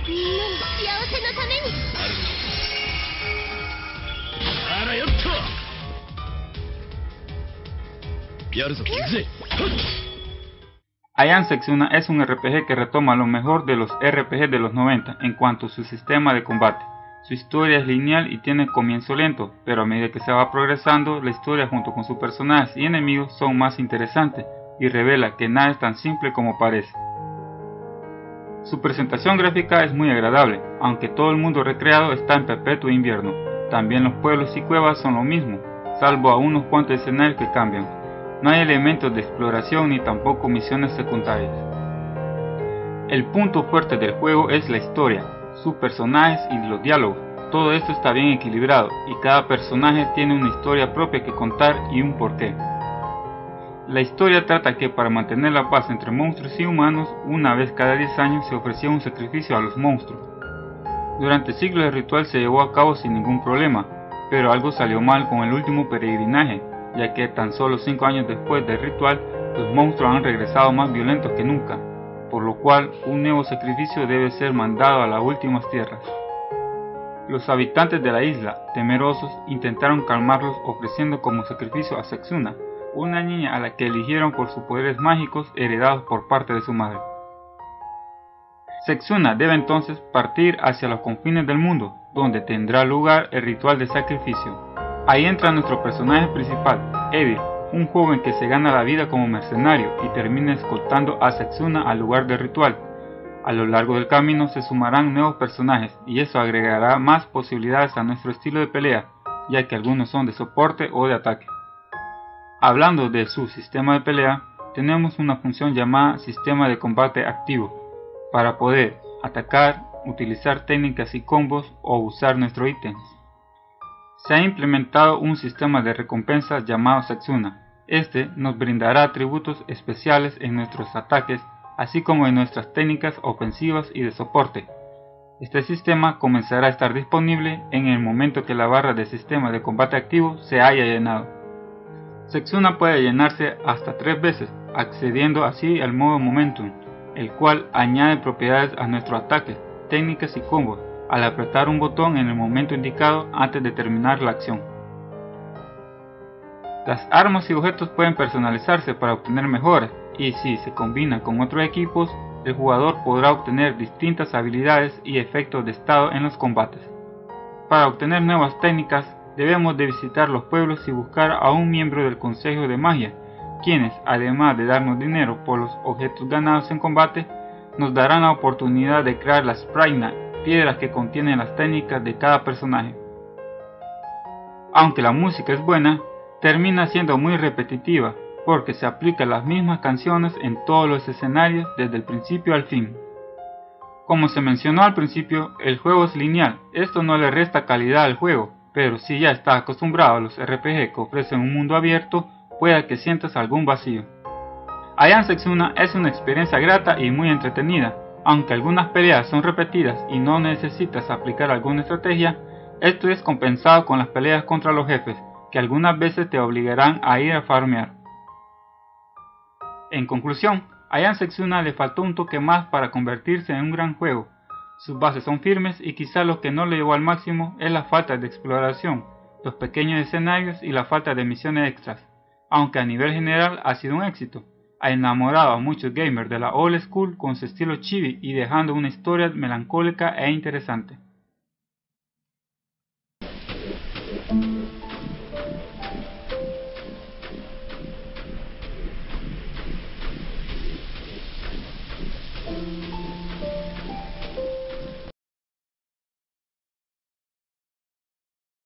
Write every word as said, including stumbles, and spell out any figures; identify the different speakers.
Speaker 1: みんなの幸せのために。
Speaker 2: あらよっと。やるぞ、ぜ。
Speaker 3: Aion Setsuna es un R P G que retoma lo mejor de los R P G de los noventa en cuanto a su sistema de combate. Su historia es lineal y tiene comienzo lento, pero a medida que se va progresando, la historia junto con sus personajes y enemigos son más interesantes y revela que nada es tan simple como parece. Su presentación gráfica es muy agradable, aunque todo el mundo recreado está en perpetuo invierno. También los pueblos y cuevas son lo mismo, salvo a unos cuantos escenarios que cambian. No hay elementos de exploración ni tampoco misiones secundarias. El punto fuerte del juego es la historia, sus personajes y los diálogos. Todo esto está bien equilibrado y cada personaje tiene una historia propia que contar y un porqué. La historia trata que para mantener la paz entre monstruos y humanos, una vez cada diez años se ofrecía un sacrificio a los monstruos. Durante siglos el ritual se llevó a cabo sin ningún problema, pero algo salió mal con el último peregrinaje, ya que tan solo cinco años después del ritual, los monstruos han regresado más violentos que nunca, por lo cual un nuevo sacrificio debe ser mandado a las últimas tierras. Los habitantes de la isla, temerosos, intentaron calmarlos ofreciendo como sacrificio a Setsuna, una niña a la que eligieron por sus poderes mágicos heredados por parte de su madre. Setsuna debe entonces partir hacia los confines del mundo, donde tendrá lugar el ritual de sacrificio. Ahí entra nuestro personaje principal, Evil, un joven que se gana la vida como mercenario y termina escoltando a Setsuna al lugar del ritual. A lo largo del camino se sumarán nuevos personajes y eso agregará más posibilidades a nuestro estilo de pelea, ya que algunos son de soporte o de ataque. Hablando de su sistema de pelea, tenemos una función llamada sistema de combate activo, para poder atacar, utilizar técnicas y combos o usar nuestros ítems. Se ha implementado un sistema de recompensas llamado Setsuna. Este nos brindará atributos especiales en nuestros ataques, así como en nuestras técnicas ofensivas y de soporte. Este sistema comenzará a estar disponible en el momento que la barra de sistema de combate activo se haya llenado. Setsuna puede llenarse hasta tres veces, accediendo así al modo Momentum, el cual añade propiedades a nuestros ataques, técnicas y combos, al apretar un botón en el momento indicado antes de terminar la acción. Las armas y objetos pueden personalizarse para obtener mejoras, y si se combinan con otros equipos, el jugador podrá obtener distintas habilidades y efectos de estado en los combates. Para obtener nuevas técnicas, debemos de visitar los pueblos y buscar a un miembro del Consejo de Magia, quienes, además de darnos dinero por los objetos ganados en combate, nos darán la oportunidad de crear las Sprite, piedras que contienen las técnicas de cada personaje. Aunque la música es buena, termina siendo muy repetitiva, porque se aplican las mismas canciones en todos los escenarios desde el principio al fin. Como se mencionó al principio, el juego es lineal, esto no le resta calidad al juego, pero si ya estás acostumbrado a los R P G que ofrecen un mundo abierto, pueda que sientas algún vacío. Aion Setsuna es una experiencia grata y muy entretenida. Aunque algunas peleas son repetidas y no necesitas aplicar alguna estrategia, esto es compensado con las peleas contra los jefes, que algunas veces te obligarán a ir a farmear. En conclusión, a Aion Setsuna le faltó un toque más para convertirse en un gran juego. Sus bases son firmes y quizá lo que no le llevó al máximo es la falta de exploración, los pequeños escenarios y la falta de misiones extras, aunque a nivel general ha sido un éxito. Ha enamorado a muchos gamers de la old school con su estilo chibi y dejando una historia melancólica e interesante.